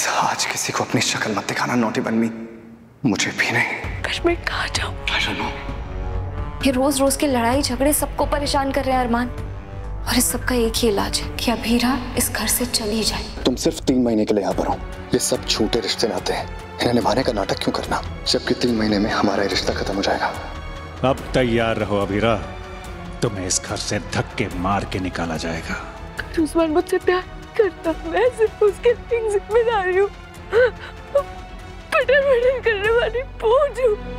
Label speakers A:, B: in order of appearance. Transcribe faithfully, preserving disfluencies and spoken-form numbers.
A: Please आज किसी को अपनी शक्ल मत दिखाना नोटी बनमी, मुझे भी नहीं।
B: पर मैं कहाँ जाऊँ?
A: I don't know।
C: ये रोज रोज के लड़ाई झगड़े सबको परेशान कर रहे हैं अरमान, और इस सबका एक ही इलाज है कि अभीरा इस घर से चली जाए।
A: तुम सिर्फ तीन महीने के लिए यहाँ पर हो। ये सब झूठे रिश्ते नाते हैं, इन्हें निभाने का नाटक क्यों करना, जबकि तीन महीने में हमारा ये रिश्ता खत्म हो जाएगा।
D: अब तैयार रहो अभीरा, तुम्हें इस घर से धक्के मार के निकाला जाएगा।
B: उस्मान मुझसे प्यार करता, मैं सिर्फ उसके जिम्मेदारी हूँ, पटन पटन करने वाली बोझ हूँ।